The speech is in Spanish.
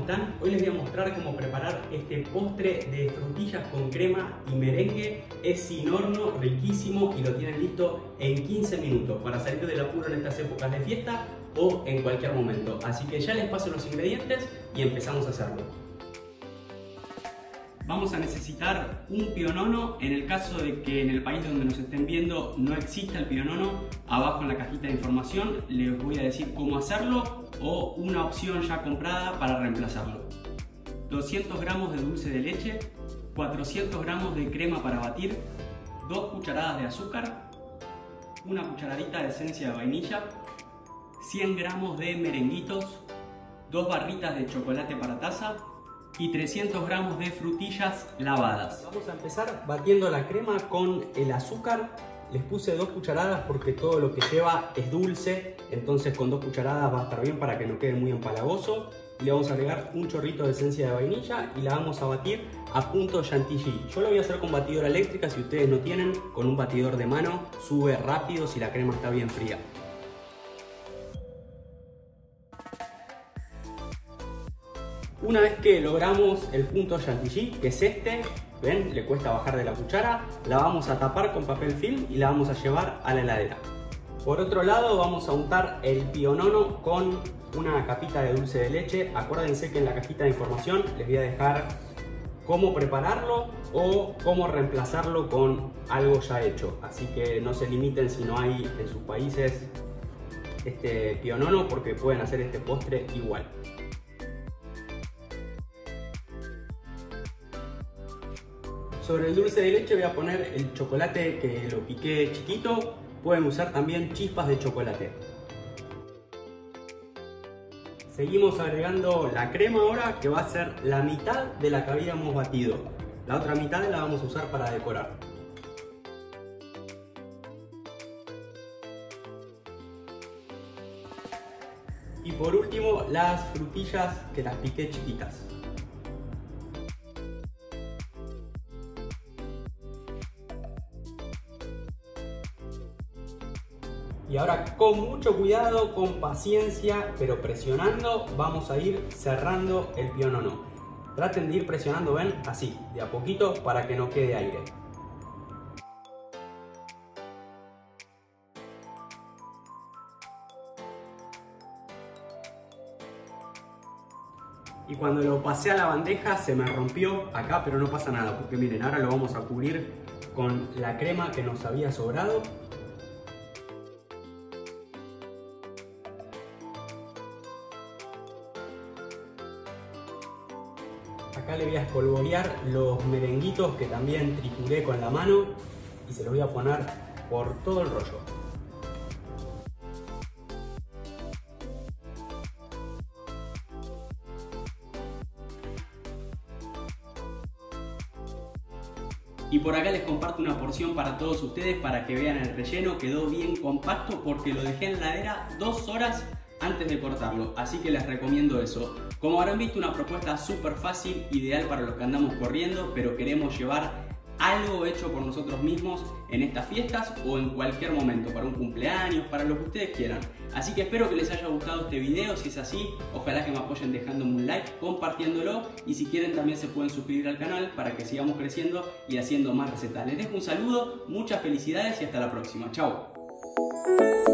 están? Hoy les voy a mostrar cómo preparar este postre de frutillas con crema y merengue. Es sin horno, riquísimo y lo tienen listo en 15 minutos para salir del apuro en estas épocas de fiesta o en cualquier momento. Así que ya les paso los ingredientes y empezamos a hacerlo. Vamos a necesitar un pionono. En el caso de que en el país donde nos estén viendo no exista el pionono, abajo en la cajita de información les voy a decir cómo hacerlo o una opción ya comprada para reemplazarlo. 200 gramos de dulce de leche, 400 gramos de crema para batir, 2 cucharadas de azúcar, una cucharadita de esencia de vainilla, 100 gramos de merenguitos, 2 barritas de chocolate para taza y 300 gramos de frutillas lavadas. Vamos a empezar batiendo la crema con el azúcar. Les puse 2 cucharadas porque todo lo que lleva es dulce, entonces con 2 cucharadas va a estar bien para que no quede muy empalagoso. Le vamos a agregar un chorrito de esencia de vainilla y la vamos a batir a punto chantilly. Yo lo voy a hacer con batidora eléctrica, si ustedes no tienen, con un batidor de mano sube rápido si la crema está bien fría. Una vez que logramos el punto chantilly, que es este, ven, le cuesta bajar de la cuchara, la vamos a tapar con papel film y la vamos a llevar a la heladera. Por otro lado vamos a untar el pionono con una capita de dulce de leche. Acuérdense que en la cajita de información les voy a dejar cómo prepararlo o cómo reemplazarlo con algo ya hecho. Así que no se limiten si no hay en sus países este pionono, porque pueden hacer este postre igual. Sobre el dulce de leche voy a poner el chocolate que lo piqué chiquito. Pueden usar también chispas de chocolate. Seguimos agregando la crema ahora, que va a ser la mitad de la que habíamos batido. La otra mitad la vamos a usar para decorar. Y por último, las frutillas que las piqué chiquitas. Y ahora con mucho cuidado, con paciencia, pero presionando, vamos a ir cerrando el pionono. Traten de ir presionando, ven, así, de a poquito para que no quede aire. Y cuando lo pasé a la bandeja se me rompió acá, pero no pasa nada, porque miren, ahora lo vamos a cubrir con la crema que nos había sobrado. Acá le voy a espolvorear los merenguitos que también trituré con la mano y se los voy a poner por todo el rollo. Y por acá les comparto una porción para todos ustedes para que vean el relleno. Quedó bien compacto porque lo dejé en la heladera 2 horas antes de cortarlo, así que les recomiendo eso. Como habrán visto, una propuesta súper fácil, ideal para los que andamos corriendo, pero queremos llevar algo hecho por nosotros mismos en estas fiestas o en cualquier momento, para un cumpleaños, para lo que ustedes quieran. Así que espero que les haya gustado este video. Si es así, ojalá que me apoyen dejándome un like, compartiéndolo, y si quieren también se pueden suscribir al canal para que sigamos creciendo y haciendo más recetas. Les dejo un saludo, muchas felicidades y hasta la próxima. Chao.